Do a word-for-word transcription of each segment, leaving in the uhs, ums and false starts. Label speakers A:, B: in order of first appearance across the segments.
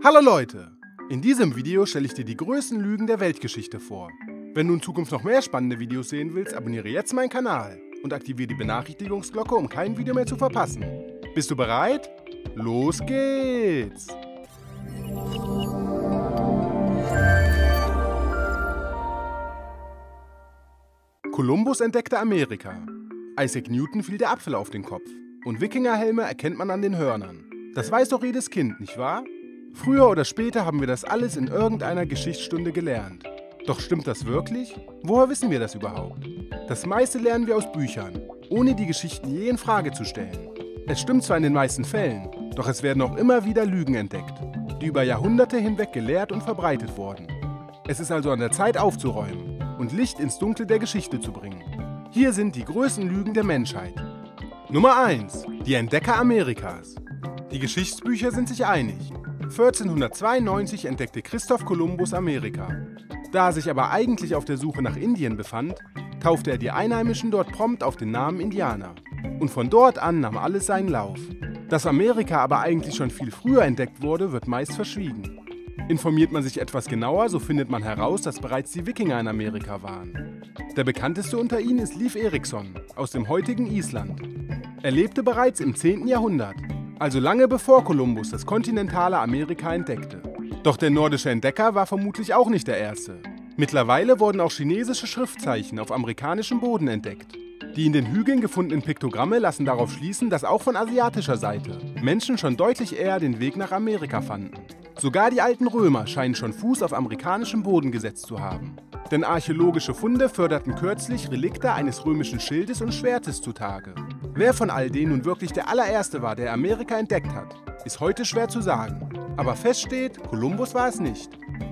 A: Hallo Leute! In diesem Video stelle ich dir die größten Lügen der Weltgeschichte vor. Wenn du in Zukunft noch mehr spannende Videos sehen willst, abonniere jetzt meinen Kanal und aktiviere die Benachrichtigungsglocke, um kein Video mehr zu verpassen. Bist du bereit? Los geht's! Kolumbus entdeckte Amerika. Isaac Newton fiel der Apfel auf den Kopf. Und Wikingerhelme erkennt man an den Hörnern. Das weiß doch jedes Kind, nicht wahr? Früher oder später haben wir das alles in irgendeiner Geschichtsstunde gelernt. Doch stimmt das wirklich? Woher wissen wir das überhaupt? Das meiste lernen wir aus Büchern, ohne die Geschichten je in Frage zu stellen. Es stimmt zwar in den meisten Fällen, doch es werden auch immer wieder Lügen entdeckt, die über Jahrhunderte hinweg gelehrt und verbreitet wurden. Es ist also an der Zeit aufzuräumen und Licht ins Dunkel der Geschichte zu bringen. Hier sind die größten Lügen der Menschheit. Nummer eins. Die Entdecker Amerikas. Die Geschichtsbücher sind sich einig. vierzehnhundertzweiundneunzig entdeckte Christoph Kolumbus Amerika. Da er sich aber eigentlich auf der Suche nach Indien befand, taufte er die Einheimischen dort prompt auf den Namen Indianer. Und von dort an nahm alles seinen Lauf. Dass Amerika aber eigentlich schon viel früher entdeckt wurde, wird meist verschwiegen. Informiert man sich etwas genauer, so findet man heraus, dass bereits die Wikinger in Amerika waren. Der bekannteste unter ihnen ist Leif Erikson aus dem heutigen Island. Er lebte bereits im zehnten Jahrhundert, also lange bevor Kolumbus das kontinentale Amerika entdeckte. Doch der nordische Entdecker war vermutlich auch nicht der erste. Mittlerweile wurden auch chinesische Schriftzeichen auf amerikanischem Boden entdeckt. Die in den Hügeln gefundenen Piktogramme lassen darauf schließen, dass auch von asiatischer Seite Menschen schon deutlich eher den Weg nach Amerika fanden. Sogar die alten Römer scheinen schon Fuß auf amerikanischem Boden gesetzt zu haben. Denn archäologische Funde förderten kürzlich Relikte eines römischen Schildes und Schwertes zutage. Wer von all denen nun wirklich der allererste war, der Amerika entdeckt hat, ist heute schwer zu sagen. Aber fest steht, Kolumbus war es nicht.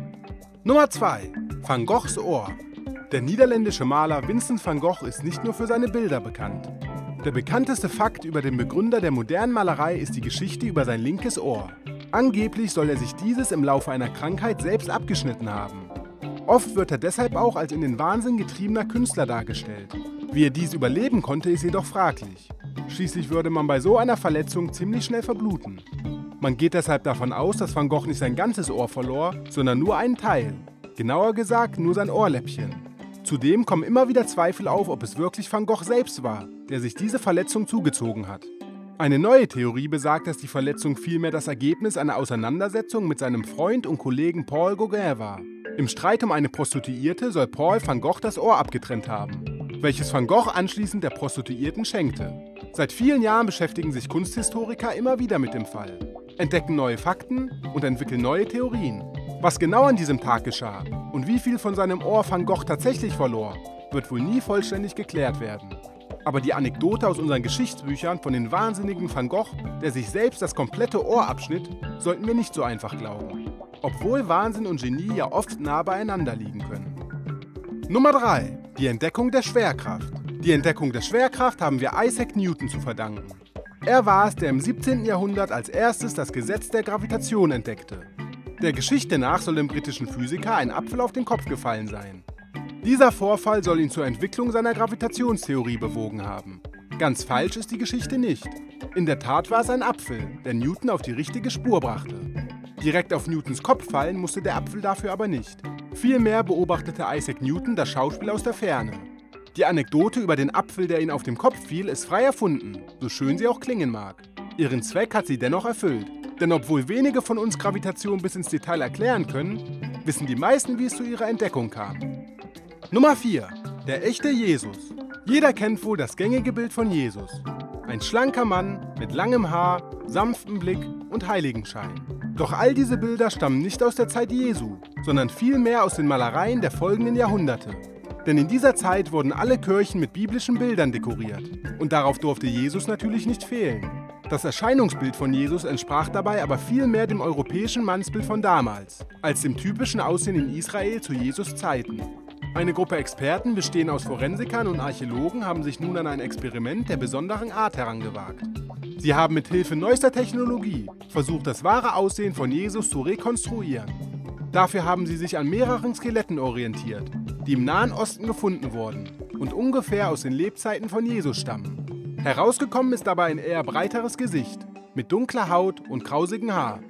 A: Nummer zwei. Van Goghs Ohr. Der niederländische Maler Vincent van Gogh ist nicht nur für seine Bilder bekannt. Der bekannteste Fakt über den Begründer der modernen Malerei ist die Geschichte über sein linkes Ohr. Angeblich soll er sich dieses im Laufe einer Krankheit selbst abgeschnitten haben. Oft wird er deshalb auch als in den Wahnsinn getriebener Künstler dargestellt. Wie er dies überleben konnte, ist jedoch fraglich. Schließlich würde man bei so einer Verletzung ziemlich schnell verbluten. Man geht deshalb davon aus, dass Van Gogh nicht sein ganzes Ohr verlor, sondern nur einen Teil. Genauer gesagt, nur sein Ohrläppchen. Zudem kommen immer wieder Zweifel auf, ob es wirklich Van Gogh selbst war, der sich diese Verletzung zugezogen hat. Eine neue Theorie besagt, dass die Verletzung vielmehr das Ergebnis einer Auseinandersetzung mit seinem Freund und Kollegen Paul Gauguin war. Im Streit um eine Prostituierte soll Paul Van Gogh das Ohr abgetrennt haben, welches Van Gogh anschließend der Prostituierten schenkte. Seit vielen Jahren beschäftigen sich Kunsthistoriker immer wieder mit dem Fall, entdecken neue Fakten und entwickeln neue Theorien. Was genau an diesem Tag geschah und wie viel von seinem Ohr Van Gogh tatsächlich verlor, wird wohl nie vollständig geklärt werden. Aber die Anekdote aus unseren Geschichtsbüchern von den wahnsinnigen Van Gogh, der sich selbst das komplette Ohr abschnitt, sollten wir nicht so einfach glauben. Obwohl Wahnsinn und Genie ja oft nah beieinander liegen können. Nummer drei. Die Entdeckung der Schwerkraft. Die Entdeckung der Schwerkraft haben wir Isaac Newton zu verdanken. Er war es, der im siebzehnten Jahrhundert als erstes das Gesetz der Gravitation entdeckte. Der Geschichte nach soll dem britischen Physiker ein Apfel auf den Kopf gefallen sein. Dieser Vorfall soll ihn zur Entwicklung seiner Gravitationstheorie bewogen haben. Ganz falsch ist die Geschichte nicht. In der Tat war es ein Apfel, der Newton auf die richtige Spur brachte. Direkt auf Newtons Kopf fallen musste der Apfel dafür aber nicht. Vielmehr beobachtete Isaac Newton das Schauspiel aus der Ferne. Die Anekdote über den Apfel, der ihn auf den Kopf fiel, ist frei erfunden, so schön sie auch klingen mag. Ihren Zweck hat sie dennoch erfüllt. Denn obwohl wenige von uns Gravitation bis ins Detail erklären können, wissen die meisten, wie es zu ihrer Entdeckung kam. Nummer vier. Der echte Jesus. Jeder kennt wohl das gängige Bild von Jesus. Ein schlanker Mann mit langem Haar, sanftem Blick und Heiligenschein. Doch all diese Bilder stammen nicht aus der Zeit Jesu, sondern vielmehr aus den Malereien der folgenden Jahrhunderte. Denn in dieser Zeit wurden alle Kirchen mit biblischen Bildern dekoriert. Und darauf durfte Jesus natürlich nicht fehlen. Das Erscheinungsbild von Jesus entsprach dabei aber viel mehr dem europäischen Mannsbild von damals, als dem typischen Aussehen in Israel zu Jesus Zeiten. Eine Gruppe Experten, bestehend aus Forensikern und Archäologen, haben sich nun an ein Experiment der besonderen Art herangewagt. Sie haben mit Hilfe neuester Technologie versucht, das wahre Aussehen von Jesus zu rekonstruieren. Dafür haben sie sich an mehreren Skeletten orientiert, die im Nahen Osten gefunden wurden und ungefähr aus den Lebzeiten von Jesus stammen. Herausgekommen ist dabei ein eher breiteres Gesicht, mit dunkler Haut und krausigem Haar.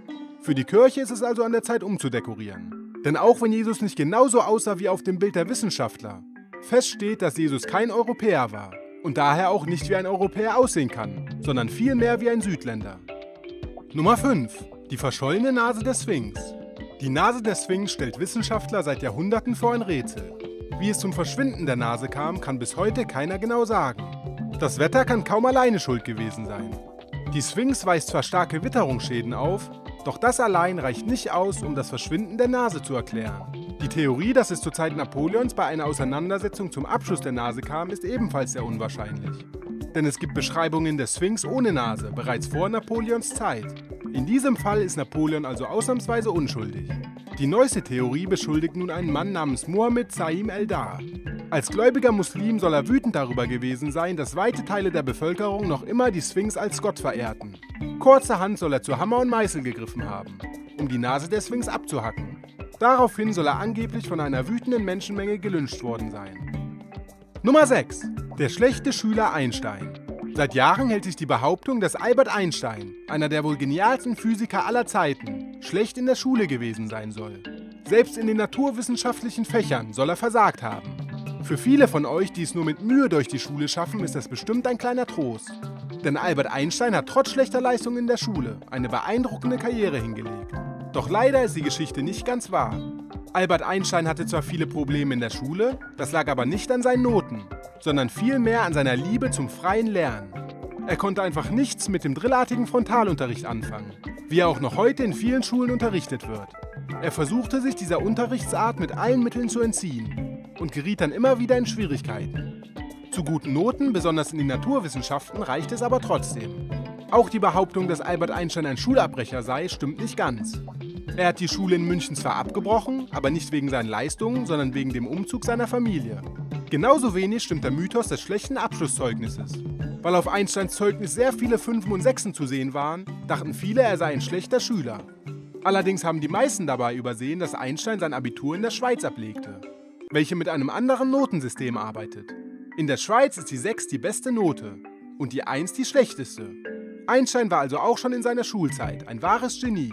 A: Für die Kirche ist es also an der Zeit umzudekorieren. Denn auch wenn Jesus nicht genauso aussah wie auf dem Bild der Wissenschaftler, fest steht, dass Jesus kein Europäer war und daher auch nicht wie ein Europäer aussehen kann, sondern vielmehr wie ein Südländer. Nummer fünf. Die verschollene Nase der Sphinx. Die Nase der Sphinx stellt Wissenschaftler seit Jahrhunderten vor ein Rätsel. Wie es zum Verschwinden der Nase kam, kann bis heute keiner genau sagen. Das Wetter kann kaum alleine schuld gewesen sein. Die Sphinx weist zwar starke Witterungsschäden auf, doch das allein reicht nicht aus, um das Verschwinden der Nase zu erklären. Die Theorie, dass es zur Zeit Napoleons bei einer Auseinandersetzung zum Abschuss der Nase kam, ist ebenfalls sehr unwahrscheinlich. Denn es gibt Beschreibungen der Sphinx ohne Nase, bereits vor Napoleons Zeit. In diesem Fall ist Napoleon also ausnahmsweise unschuldig. Die neueste Theorie beschuldigt nun einen Mann namens Mohammed Saim Eldar. Als gläubiger Muslim soll er wütend darüber gewesen sein, dass weite Teile der Bevölkerung noch immer die Sphinx als Gott verehrten. Kurzerhand soll er zu Hammer und Meißel gegriffen haben, um die Nase der Sphinx abzuhacken. Daraufhin soll er angeblich von einer wütenden Menschenmenge gelyncht worden sein. Nummer sechs. Der schlechte Schüler Einstein. Seit Jahren hält sich die Behauptung, dass Albert Einstein, einer der wohl genialsten Physiker aller Zeiten, schlecht in der Schule gewesen sein soll. Selbst in den naturwissenschaftlichen Fächern soll er versagt haben. Für viele von euch, die es nur mit Mühe durch die Schule schaffen, ist das bestimmt ein kleiner Trost. Denn Albert Einstein hat trotz schlechter Leistungen in der Schule eine beeindruckende Karriere hingelegt. Doch leider ist die Geschichte nicht ganz wahr. Albert Einstein hatte zwar viele Probleme in der Schule, das lag aber nicht an seinen Noten, sondern vielmehr an seiner Liebe zum freien Lernen. Er konnte einfach nichts mit dem drillartigen Frontalunterricht anfangen, wie er auch noch heute in vielen Schulen unterrichtet wird. Er versuchte sich dieser Unterrichtsart mit allen Mitteln zu entziehen und geriet dann immer wieder in Schwierigkeiten. Zu guten Noten, besonders in den Naturwissenschaften, reicht es aber trotzdem. Auch die Behauptung, dass Albert Einstein ein Schulabbrecher sei, stimmt nicht ganz. Er hat die Schule in München zwar abgebrochen, aber nicht wegen seinen Leistungen, sondern wegen dem Umzug seiner Familie. Genauso wenig stimmt der Mythos des schlechten Abschlusszeugnisses. Weil auf Einsteins Zeugnis sehr viele Fünfen und Sechsen zu sehen waren, dachten viele, er sei ein schlechter Schüler. Allerdings haben die meisten dabei übersehen, dass Einstein sein Abitur in der Schweiz ablegte, welche mit einem anderen Notensystem arbeitet. In der Schweiz ist die sechs die beste Note und die eins die schlechteste. Einstein war also auch schon in seiner Schulzeit ein wahres Genie.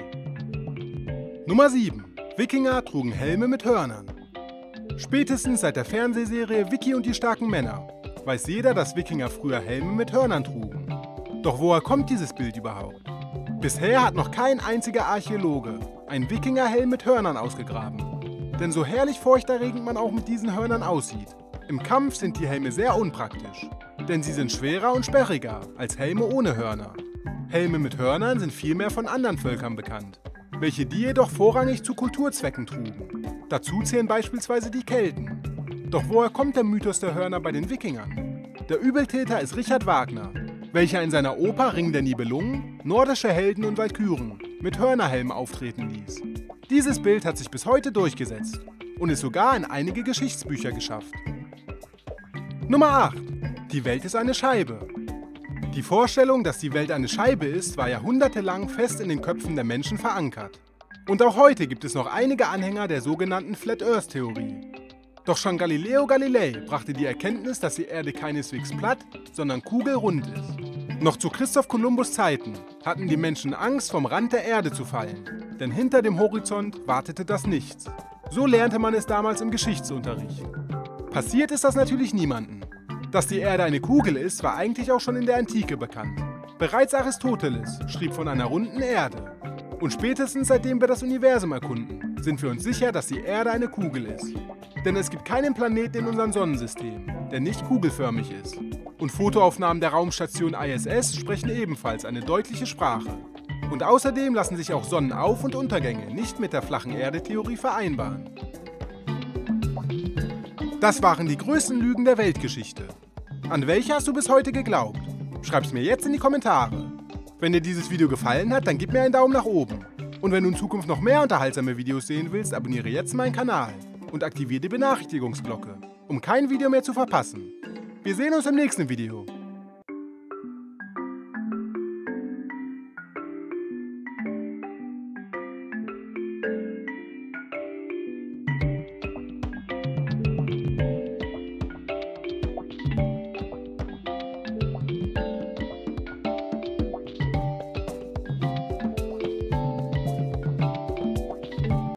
A: Nummer sieben. Wikinger trugen Helme mit Hörnern. Spätestens seit der Fernsehserie Vicky und die starken Männer weiß jeder, dass Wikinger früher Helme mit Hörnern trugen. Doch woher kommt dieses Bild überhaupt? Bisher hat noch kein einziger Archäologe einen Wikingerhelm mit Hörnern ausgegraben. Denn so herrlich furchterregend man auch mit diesen Hörnern aussieht, im Kampf sind die Helme sehr unpraktisch. Denn sie sind schwerer und sperriger als Helme ohne Hörner. Helme mit Hörnern sind vielmehr von anderen Völkern bekannt, welche die jedoch vorrangig zu Kulturzwecken trugen. Dazu zählen beispielsweise die Kelten. Doch woher kommt der Mythos der Hörner bei den Wikingern? Der Übeltäter ist Richard Wagner, welcher in seiner Oper Ring der Nibelungen nordische Helden und Walküren mit Hörnerhelmen auftreten ließ. Dieses Bild hat sich bis heute durchgesetzt und ist sogar in einige Geschichtsbücher geschafft. Nummer acht. Die Welt ist eine Scheibe. Die Vorstellung, dass die Welt eine Scheibe ist, war jahrhundertelang fest in den Köpfen der Menschen verankert. Und auch heute gibt es noch einige Anhänger der sogenannten Flat-Earth-Theorie. Doch schon Galileo Galilei brachte die Erkenntnis, dass die Erde keineswegs platt, sondern kugelrund ist. Noch zu Christoph Kolumbus Zeiten hatten die Menschen Angst, vom Rand der Erde zu fallen, denn hinter dem Horizont wartete das Nichts. So lernte man es damals im Geschichtsunterricht. Passiert ist das natürlich niemandem. Dass die Erde eine Kugel ist, war eigentlich auch schon in der Antike bekannt. Bereits Aristoteles schrieb von einer runden Erde. Und spätestens seitdem wir das Universum erkunden, sind wir uns sicher, dass die Erde eine Kugel ist. Denn es gibt keinen Planeten in unserem Sonnensystem, der nicht kugelförmig ist. Und Fotoaufnahmen der Raumstation I S S sprechen ebenfalls eine deutliche Sprache. Und außerdem lassen sich auch Sonnenauf- und Untergänge nicht mit der flachen Erde-Theorie vereinbaren. Das waren die größten Lügen der Weltgeschichte. An welche hast du bis heute geglaubt? Schreib's mir jetzt in die Kommentare. Wenn dir dieses Video gefallen hat, dann gib mir einen Daumen nach oben. Und wenn du in Zukunft noch mehr unterhaltsame Videos sehen willst, abonniere jetzt meinen Kanal und aktiviere die Benachrichtigungsglocke, um kein Video mehr zu verpassen. Wir sehen uns im nächsten Video.